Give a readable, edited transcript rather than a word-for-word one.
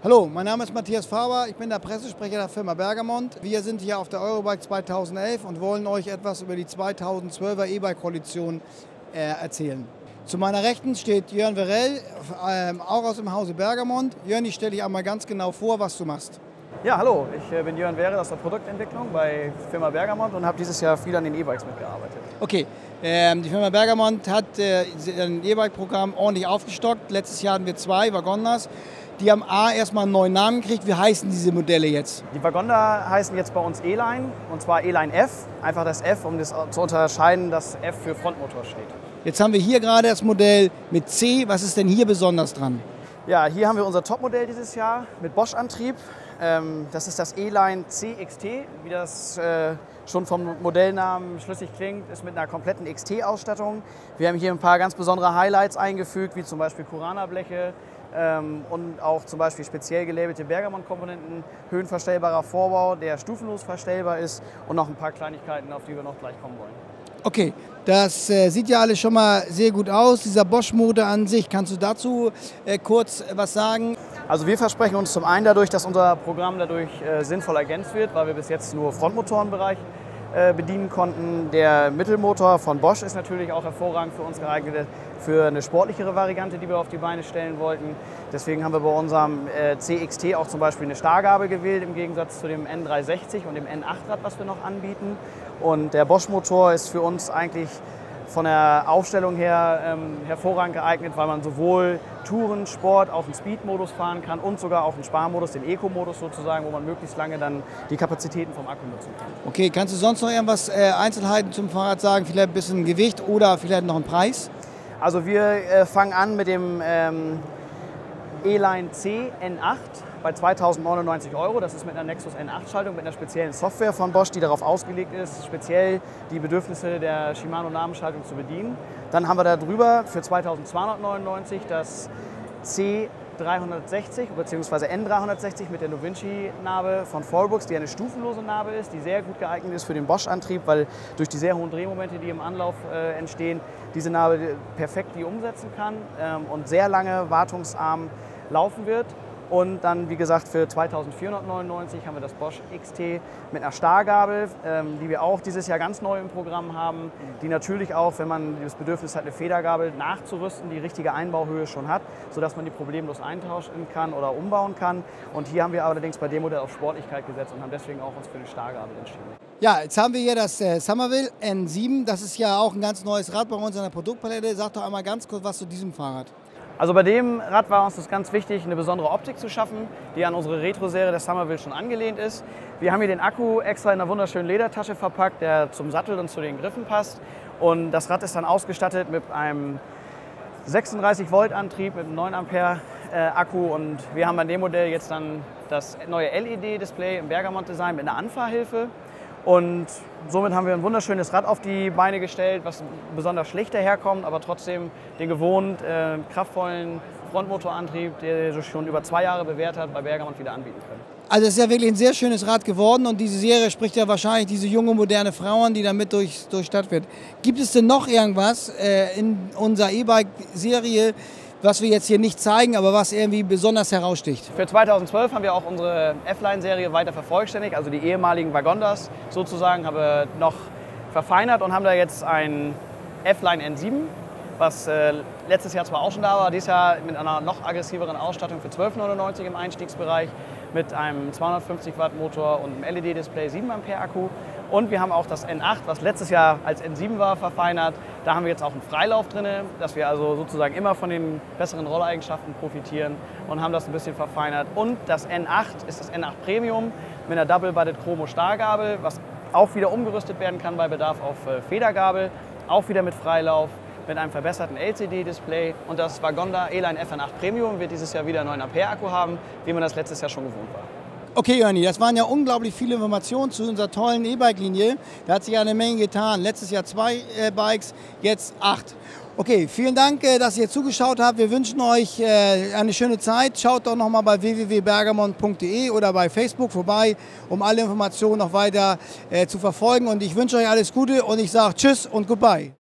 Hallo, mein Name ist Matthias Faber, ich bin der Pressesprecher der Firma Bergamont. Wir sind hier auf der Eurobike 2011 und wollen euch etwas über die 2012er E-Bike-Koalition erzählen. Zu meiner Rechten steht Jörn Verell, auch aus dem Hause Bergamont. Jörn, ich stelle dich einmal ganz genau vor, was du machst. Ja, hallo, ich bin Jörn Verell aus der Produktentwicklung bei Firma Bergamont und habe dieses Jahr viel an den E-Bikes mitgearbeitet. Okay, die Firma Bergamont hat ein E-Bike-Programm ordentlich aufgestockt. Letztes Jahr hatten wir 2 Wagondas. Die haben erstmal einen neuen Namen gekriegt. Wie heißen diese Modelle jetzt? Die Wagonda heißen jetzt bei uns E-Line, und zwar E-Line F. Einfach das F, um das zu unterscheiden, dass F für Frontmotor steht. Jetzt haben wir hier gerade das Modell mit C. Was ist denn hier besonders dran? Ja, hier haben wir unser Topmodell dieses Jahr mit Bosch-Antrieb. Das ist das E-Line CXT, wie das schon vom Modellnamen schlüssig klingt, ist mit einer kompletten XT-Ausstattung. Wir haben hier ein paar ganz besondere Highlights eingefügt, wie zum Beispiel Kurana-Bleche und auch zum Beispiel speziell gelabelte Bergamont-Komponenten, höhenverstellbarer Vorbau, der stufenlos verstellbar ist, und noch ein paar Kleinigkeiten, auf die wir noch gleich kommen wollen. Okay, das sieht ja alles schon mal sehr gut aus, dieser Bosch-Motor an sich. Kannst du dazu kurz was sagen? Also wir versprechen uns zum einen dadurch, dass unser Programm dadurch sinnvoll ergänzt wird, weil wir bis jetzt nur Frontmotorenbereich bedienen konnten. Der Mittelmotor von Bosch ist natürlich auch hervorragend für uns geeignet, für eine sportlichere Variante, die wir auf die Beine stellen wollten. Deswegen haben wir bei unserem CXT auch zum Beispiel eine Starrgabel gewählt, im Gegensatz zu dem N360 und dem N8-Rad, was wir noch anbieten. Und der Bosch-Motor ist für uns eigentlich von der Aufstellung her hervorragend geeignet, weil man sowohl Touren, Sport auf den Speed-Modus fahren kann und sogar auf den Sparmodus, den Eco-Modus sozusagen, wo man möglichst lange dann die Kapazitäten vom Akku nutzen kann. Okay, kannst du sonst noch irgendwas Einzelheiten zum Fahrrad sagen? Vielleicht ein bisschen Gewicht oder vielleicht noch einen Preis? Also wir fangen an mit dem E-Line C N8 bei 2.099 €. Das ist mit einer Nexus N8-Schaltung, mit einer speziellen Software von Bosch, die darauf ausgelegt ist, speziell die Bedürfnisse der Shimano-Namenschaltung zu bedienen. Dann haben wir da drüber für 2.299 das C360 bzw. N360 mit der Novinci-Nabe von Fallbrook, die eine stufenlose Nabe ist, die sehr gut geeignet ist für den Bosch-Antrieb, weil durch die sehr hohen Drehmomente, die im Anlauf entstehen, diese Nabe perfekt die umsetzen kann und sehr lange wartungsarm laufen wird. Und dann, wie gesagt, für 2.499 haben wir das Bosch XT mit einer Starrgabel, die wir auch dieses Jahr ganz neu im Programm haben, die natürlich auch, wenn man das Bedürfnis hat, eine Federgabel nachzurüsten, die richtige Einbauhöhe schon hat, sodass man die problemlos eintauschen kann oder umbauen kann. Und hier haben wir allerdings bei dem Modell auf Sportlichkeit gesetzt und haben deswegen auch uns für eine Starrgabel entschieden. Ja, jetzt haben wir hier das Somerville N7. Das ist ja auch ein ganz neues Rad bei uns in der Produktpalette. Sag doch einmal ganz kurz was zu diesem Fahrrad. Also bei dem Rad war uns das ganz wichtig, eine besondere Optik zu schaffen, die an unsere Retro-Serie der Somerville schon angelehnt ist. Wir haben hier den Akku extra in einer wunderschönen Ledertasche verpackt, der zum Sattel und zu den Griffen passt. Und das Rad ist dann ausgestattet mit einem 36 Volt Antrieb mit einem 9 Ampere Akku. Und wir haben bei dem Modell jetzt dann das neue LED-Display im Bergamont-Design mit einer Anfahrhilfe. Und somit haben wir ein wunderschönes Rad auf die Beine gestellt, was besonders schlicht daherkommt, aber trotzdem den gewohnt kraftvollen Frontmotorantrieb, der sich schon über 2 Jahre bewährt hat, bei Bergamont wieder anbieten können. Also es ist ja wirklich ein sehr schönes Rad geworden und diese Serie spricht ja wahrscheinlich diese junge, moderne Frauen, die damit durch Stadt wird. Gibt es denn noch irgendwas in unserer E-Bike-Serie, was wir jetzt hier nicht zeigen, aber was irgendwie besonders heraussticht? Für 2012 haben wir auch unsere F-Line-Serie weiter vervollständigt, also die ehemaligen Wagondas sozusagen, haben wir noch verfeinert und haben da jetzt ein F-Line N7, was letztes Jahr zwar auch schon da war, dieses Jahr mit einer noch aggressiveren Ausstattung für 12,99 € im Einstiegsbereich, mit einem 250 Watt Motor und einem LED-Display 7 Ampere Akku. Und wir haben auch das N8, was letztes Jahr als N7 war, verfeinert. Da haben wir jetzt auch einen Freilauf drin, dass wir also sozusagen immer von den besseren Rolleigenschaften profitieren und haben das ein bisschen verfeinert. Und das N8 ist das N8 Premium mit einer Double-Butted Chromo Starrgabel, was auch wieder umgerüstet werden kann bei Bedarf auf Federgabel, auch wieder mit Freilauf, mit einem verbesserten LCD-Display. Und das Wagonda E-Line FN8 Premium wird dieses Jahr wieder einen 9 Ampere Akku haben, wie man das letztes Jahr schon gewohnt war. Okay, Jörni, das waren ja unglaublich viele Informationen zu unserer tollen E-Bike-Linie. Da hat sich ja eine Menge getan. Letztes Jahr 2 Bikes, jetzt 8. Okay, vielen Dank, dass ihr zugeschaut habt. Wir wünschen euch eine schöne Zeit. Schaut doch nochmal bei www.bergamont.de oder bei Facebook vorbei, um alle Informationen noch weiter zu verfolgen. Und ich wünsche euch alles Gute und ich sage Tschüss und Goodbye.